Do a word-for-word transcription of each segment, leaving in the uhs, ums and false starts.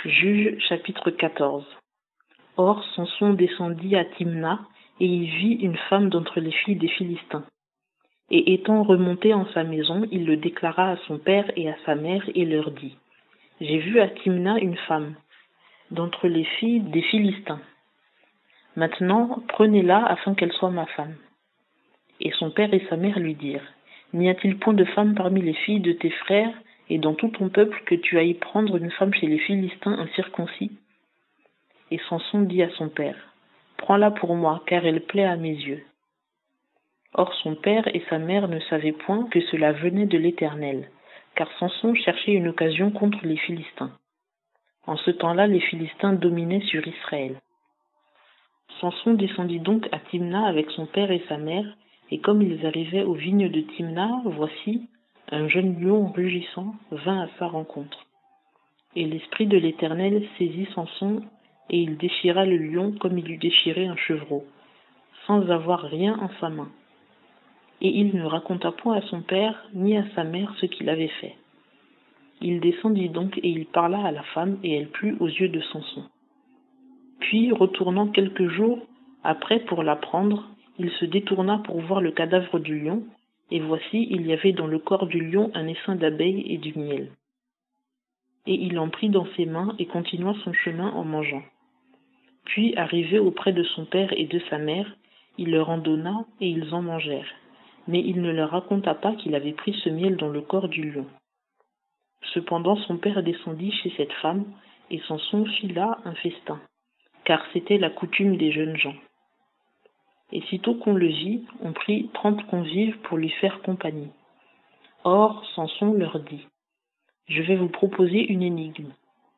Juge chapitre quatorze. Or Samson descendit à Timna, et y vit une femme d'entre les filles des Philistins. Et étant remonté en sa maison, il le déclara à son père et à sa mère, et leur dit: J'ai vu à Timna une femme d'entre les filles des Philistins. Maintenant, prenez-la afin qu'elle soit ma femme. Et son père et sa mère lui dirent: N'y a-t-il point de femme parmi les filles de tes frères et dans tout ton peuple que tu ailles prendre une femme chez les Philistins incirconcis? Et Samson dit à son père: Prends-la pour moi, car elle plaît à mes yeux. Or son père et sa mère ne savaient point que cela venait de l'Éternel, car Samson cherchait une occasion contre les Philistins. En ce temps-là, les Philistins dominaient sur Israël. Samson descendit donc à Timna avec son père et sa mère, et comme ils arrivaient aux vignes de Timna, voici, un jeune lion rugissant vint à sa rencontre. Et l'esprit de l'Éternel saisit Samson, et il déchira le lion comme il eût déchiré un chevreau, sans avoir rien en sa main. Et il ne raconta point à son père ni à sa mère ce qu'il avait fait. Il descendit donc et il parla à la femme, et elle plut aux yeux de Samson. Puis, retournant quelques jours après pour la prendre, il se détourna pour voir le cadavre du lion, et voici, il y avait dans le corps du lion un essaim d'abeilles et du miel. Et il en prit dans ses mains et continua son chemin en mangeant. Puis, arrivé auprès de son père et de sa mère, il leur en donna et ils en mangèrent. Mais il ne leur raconta pas qu'il avait pris ce miel dans le corps du lion. Cependant, son père descendit chez cette femme, et Samson fit là un festin, car c'était la coutume des jeunes gens. Et sitôt qu'on le vit, on prit trente convives pour lui faire compagnie. Or, Samson leur dit: Je vais vous proposer une énigme.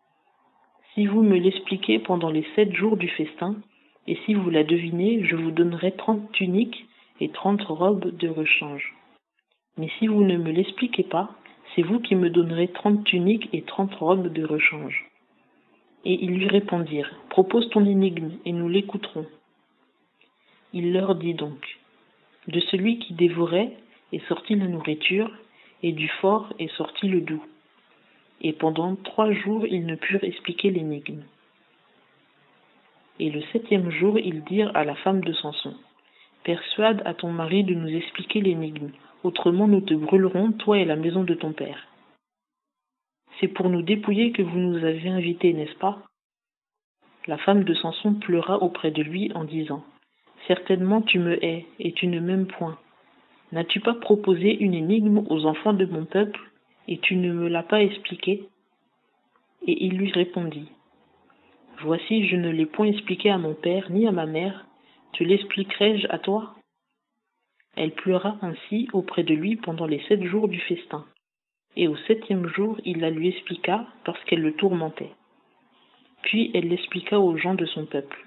Si vous me l'expliquez pendant les sept jours du festin, et si vous la devinez, je vous donnerai trente tuniques et trente robes de rechange. Mais si vous ne me l'expliquez pas, c'est vous qui me donnerez trente tuniques et trente robes de rechange. Et ils lui répondirent: Propose ton énigme, et nous l'écouterons. Il leur dit donc: De celui qui dévorait est sortie la nourriture, et du fort est sorti le doux. Et pendant trois jours ils ne purent expliquer l'énigme. Et le septième jour ils dirent à la femme de Samson: Persuade à ton mari de nous expliquer l'énigme, autrement nous te brûlerons, toi et la maison de ton père. C'est pour nous dépouiller que vous nous avez invités, n'est-ce pas? La femme de Samson pleura auprès de lui en disant: Certainement tu me hais, et tu ne m'aimes point. N'as-tu pas proposé une énigme aux enfants de mon peuple, et tu ne me l'as pas expliquée? Et il lui répondit: Voici, je ne l'ai point expliqué à mon père ni à ma mère, te l'expliquerai-je à toi? Elle pleura ainsi auprès de lui pendant les sept jours du festin. Et au septième jour, il la lui expliqua parce qu'elle le tourmentait. Puis elle l'expliqua aux gens de son peuple.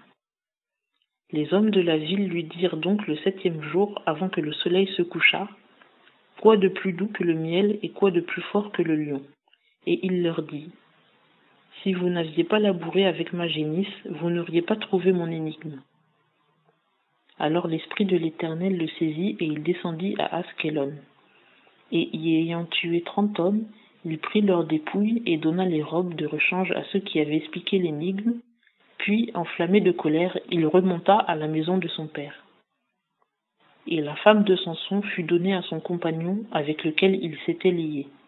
Les hommes de la ville lui dirent donc le septième jour, avant que le soleil se couchât: Quoi de plus doux que le miel et quoi de plus fort que le lion? Et il leur dit: Si vous n'aviez pas labouré avec ma génisse, vous n'auriez pas trouvé mon énigme. Alors l'esprit de l'Éternel le saisit, et il descendit à Askelon. Et y ayant tué trente hommes, il prit leurs dépouilles et donna les robes de rechange à ceux qui avaient expliqué l'énigme. Puis, enflammé de colère, il remonta à la maison de son père. Et la femme de Samson fut donnée à son compagnon avec lequel il s'était lié.